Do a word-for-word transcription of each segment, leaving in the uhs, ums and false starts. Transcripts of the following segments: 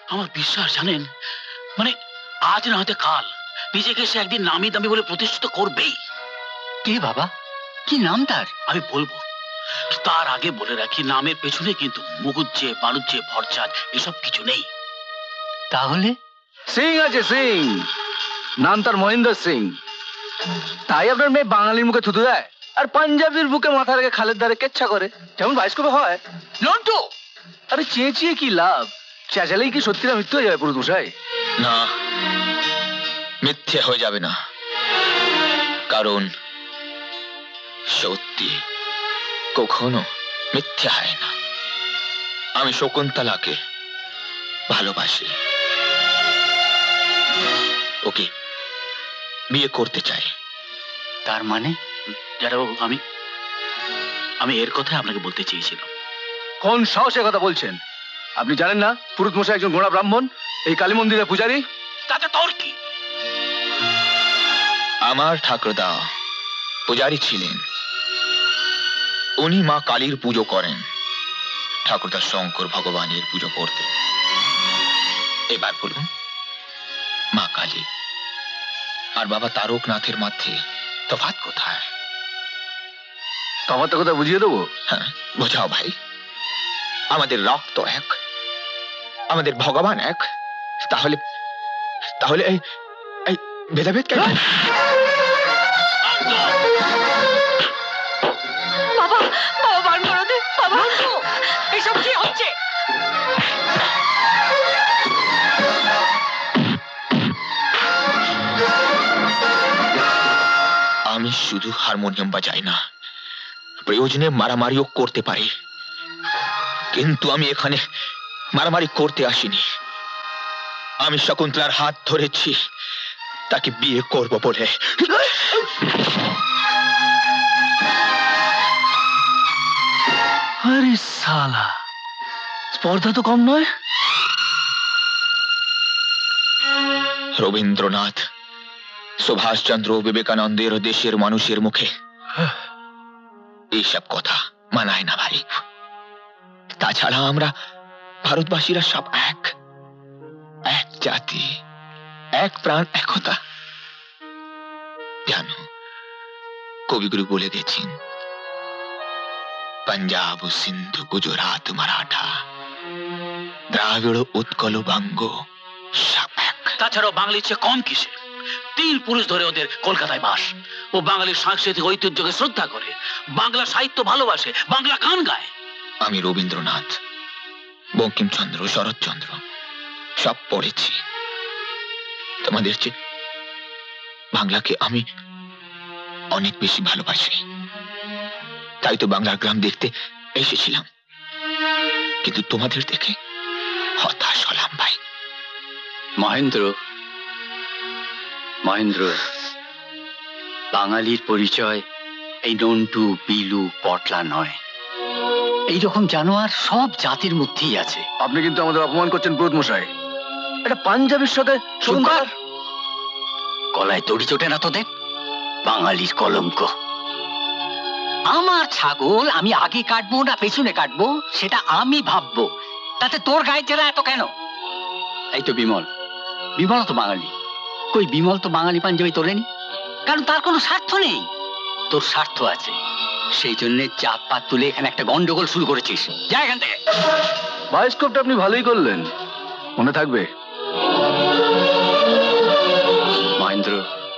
আমার বিশ্বাস জানেন, মানে আজ না হতে কাল নিজেকে সে একদিন নামি দামি বলে প্রতিষ্ঠিত করবেই। কে বাবা, কি নাম তার? আমি বলবো, তার আগে বলে রাখি, নামের পেছনে কিন্তু মুগুজ্জে বাণুজ্যে ভরচাজ এসব কিছু নেই। তাহলে সিং আছে, সিং। নাম তার মহেন্দ্র সিং। তাই আপনার মেয়ে বাঙালির মুখে থুতু দেয় আর পাঞ্জাবির বুকে মাথা রেখে খালের ধারে কেচ্ছা করে, যেমন বাইস্কোপে হয়। লন্টু, আরে চেঁচিয়ে কি লাভ? চেঁচালেই কি সত্যি না মৃত্যু হয়ে যাবে পুরুষ মশাই? না, মিথ্যে হয়ে যাবে না, কারণ সত্যি কখনো মিথ্যে হয় না। আমি শকুন্তলাকে ভালোবাসি, ওকে বিয়ে করতে চাই। তার মানে? জ্যাঠাবাবু, আমি আমি এর কথা আপনাকে বলতে চেয়েছিলাম। কোন সাহসে কথা বলছেন? আপনি জানেন না পুরুষ মশাই একজন গোড়া ব্রাহ্মণ, এই কালী মন্দিরের পূজারী? তাতে তোর কি? আমার ঠাকুরদা পূজারী ছিলেন, উনি মা কালীর পুজো করেন, ঠাকুরদা শঙ্কর ভগবানের পুজো করতেন। এবার বলুন, মা কালী আর বাবা তারকনাথের মধ্যে তফাৎ কোথায়? তফাৎটা কোথায় বুঝিয়ে দেবো? হ্যাঁ, বোঝাও ভাই। আমাদের রক্ত এক, আমাদের ভগবান এক, তাহলে তাহলে এই এই ভেদাভেদ কেন? বাবা, বাবা বারণ করো দে, বাবা। এসব কি হচ্ছে? আমি শুধু হারমোনিয়াম বাজাই না, প্রয়োজনে মারামারিও করতে পারি, কিন্তু আমি এখানে মারামারি করতে আসিনি। আমি শকুন্তলার হাত ধরেছি তাকে বিয়ে করব বলে। আরে সালা, স্পর্ধা তো কম নয়। রবীন্দ্রনাথ, সুভাষচন্দ্র, বিবেকানন্দের দেশের মানুষের মুখে এইসব কথা মানায় না ভাই। তাছাড়া আমরা ভারতবাসীরা সব এক, এক জাতি, এক প্রাণ, একতা। জানো, কবিগুরু বলে গেছেন, পাঞ্জাব, সিন্ধু, গুজরাট, মারাঠা, দ্রাবিড়, উৎকল, বঙ্গ সব এক। তাছাড়াও বাঙালির চেয়ে কম কিসে? তিন পুরুষ ধরে ওদের কলকাতায় বাস। ও বাঙালির সাংস্কৃতিক ঐতিহ্যকে শ্রদ্ধা করে, বাংলা সাহিত্য ভালোবাসে, বাংলা গান গায়। আমি রবীন্দ্রনাথ, বঙ্কিমচন্দ্র, শরৎচন্দ্র সব পড়েছি। তোমাদের চেয়ে বাংলাকে আমি অনেক বেশি ভালোবাসি, তাই তো বাংলার গ্রাম দেখতে এসেছিলাম, কিন্তু তোমাদের দেখে হতাশ হলাম ভাই। মহেন্দ্র, মহেন্দ্র, বাঙালির পরিচয় এই নন্টু, বিলু, পটলা নয়। এইরকম জানোয়ার সব জাতির মধ্যেই আছে। আপনি কিন্তু আমাদের অপমান করছেন পুরুষ মশাই। এটা পাঞ্জাবির সাথে শকুন্তলার গলায় দড়ি চটে না তোদের? বাঙালির কলঙ্ক। আমার ছাগল আমি আগে কাটবো না পেছনে কাটবো সেটা আমি ভাববো, তাতে তোর গায়ে জেলা এত কেন? এই তো বিমল, বিমল তো বাঙালি। কই বিমল তো বাঙালি পাঞ্জাবি তোলেনি, কারণ তার কোনো স্বার্থ নেই। তোর স্বার্থ আছে, সেই জন্য চাপ পাত তুলে এখানে একটা গন্ডগোল শুরু করেছিস। যা এখান থেকে। বায়োস্কোপটা আপনি ভালোই করলেন, মনে থাকবে। মহেন্দ্র,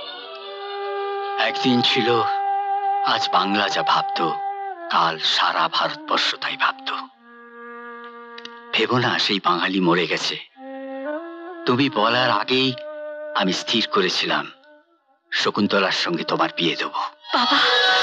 একদিন ছিল আজ বাংলা যা ভাবতো কাল সারা ভারতবর্ষ তাই ভাবতো। ভেবো না সেই বাঙালি মরে গেছে। তুমি বলার আগেই আমি স্থির করেছিলাম শকুন্তলার সঙ্গে তোমার বিয়ে দেব। বাবা,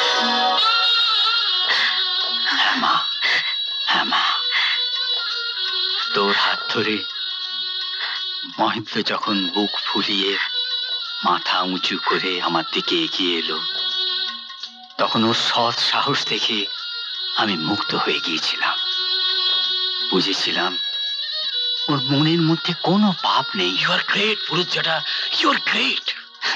হ্যাঁ মা, হ্যাঁ মা। তোর হাত ধরে মহেন্দ্র যখন বুক ফুলিয়ে মাথা উঁচু করে আমার দিকে এগিয়ে এলো, তখন ওর সৎ সাহস দেখে আমি মুগ্ধ হয়ে গিয়েছিলাম। বুঝেছিলাম ওর মনের মধ্যে কোনো পাপ নেই। ইউ আর গ্রেট পুরুষ জ্যাঠা, ইউ আর গ্রেট।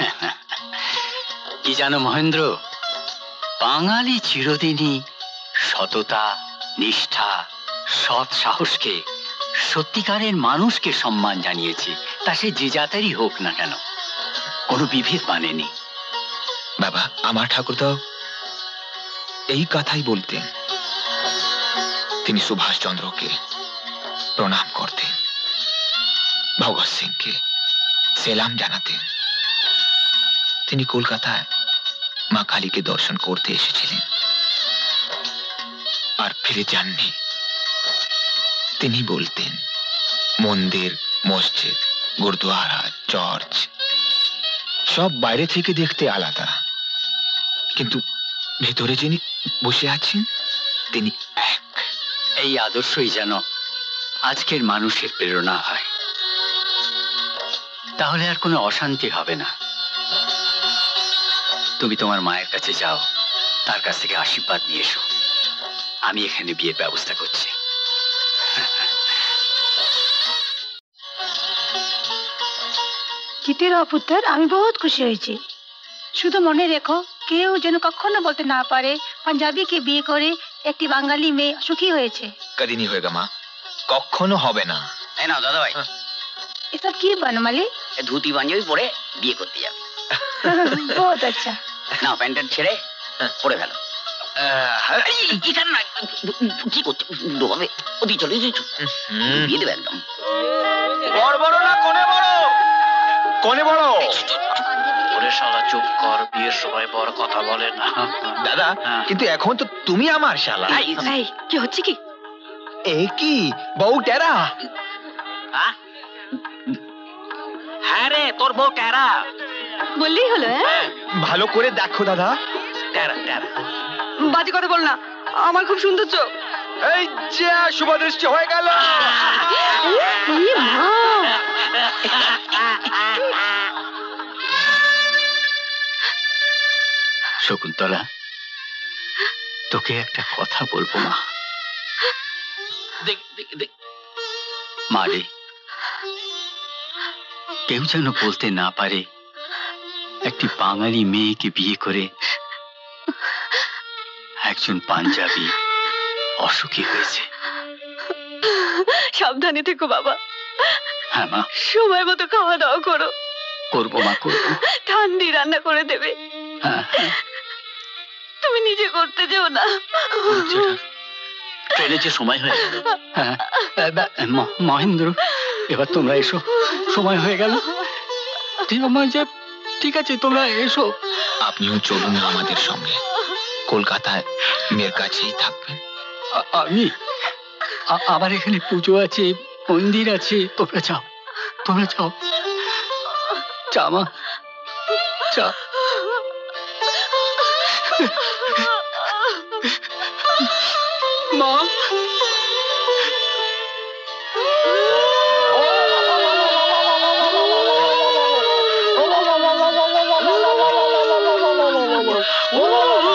কি জানো মহেন্দ্র, বাঙালি চিরদিনই সততা, নিষ্ঠা, সৎ সাহসকে সত্যিকারের মানুষকে সম্মান জানিয়েছে, তা সে যে জাতেরই হোক না কেন, কোনো বিভেদ মানেনি। বাবা, আমার ঠাকুরদাও এই কথাই বলতেন। তিনি সুভাষচন্দ্রকে প্রণাম করতেন, ভগৎ সিংকে সেলাম জানাতেন। তিনি কলকাতায় মা কালীকে দর্শন করতে এসেছিলেন আর ফিরে যাননি। তিনি বলতেন, মন্দির, মসজিদ, গুরুদ্বারা, চার্চ সব বাইরে থেকে দেখতে আলাদা, কিন্তু ভেতরে যিনি বসে আছেন তিনি এক। এই আদর্শই যেন আজকের মানুষের প্রেরণা হয়, তাহলে আর কোনো অশান্তি হবে না। তুমি তোমার মায়ের কাছে যাও, তার কাছ থেকে আশীর্বাদ নিয়ে এসো। আমি এখানে বিয়ের ব্যবস্থা করছি। জিতে রহ পুত্র, আমি বহুত খুশি হয়েছি। শুধু মনে রেখো, কেউ যেন কখনো বলতে না পারে পাঞ্জাবিকে বিয়ে করে একটি বাঙালি মেয়ে সুখী হয়েছে। কদিনই হয়েগা মা, কখনো হবে না। এই নাও দাদা ভাই, এসব কি বনমালী? ধুতি পাঞ্জাবি পরে বিয়ে করতে যাবে। বহুত আচ্ছা। নাও প্যান্ট ছেড়ে পরে ফেলো। এখানে না, কি করতে ডোবাবে? ওদিকে চলে এসেছো, বিয়ে দেবে একদম। বড় বড় না কোনে বড়? কোনে বড়? ওরে শালা চুপ কর, বিয়ের সময় বড় কথা বলে না। দাদা, কিন্তু এখন তো তুমি আমার শালা। এই, কি হচ্ছে কি? এ কি বউ টেরা? হ্যাঁ রে, তোর বউ টেরা। বললেই হলো। হ্যাঁ, ভালো করে দেখো দাদা। টেরা টেরা। বাজে কথা বল না, আমার খুব সুন্দর চোখ। এই যে শুভ দৃষ্টি হয়ে গেল। শকুন্তলা, তোকে একটা কথা বলবো মা। দেখ দেখ দেখ, মা রে, কেউ যেন বলতে না পারে একটি বাঙালি মেয়েকে বিয়ে করে একজন পাঞ্জাবি অসুখী হয়েছে। সাবধানে থেকো বাবা। হ্যাঁ মা, সময় মতো খাওয়া দাওয়া করো। করবো মা, করবো। ঠান্ডি রান্না করে দেবে। হ্যাঁ, তুমি নিজে করতে যেও না। ট্রেনে যে সময় হয়ে গেল। হ্যাঁ, ম- মহেন্দ্র, এবার তোমরা এসো, সময় হয়ে গেল। ঠিক আছে, ঠিক আছে, তোমরা এসো। আপনিও চলুন আমাদের সঙ্গে, কলকাতায় মেয়ের কাছেই থাকবেন। আ- আমি আ- আবার এখানে পুজো আছে, মন্দির আছে। তোমরা যাও, তোমরা যাও। চা মা, চা। মা, ও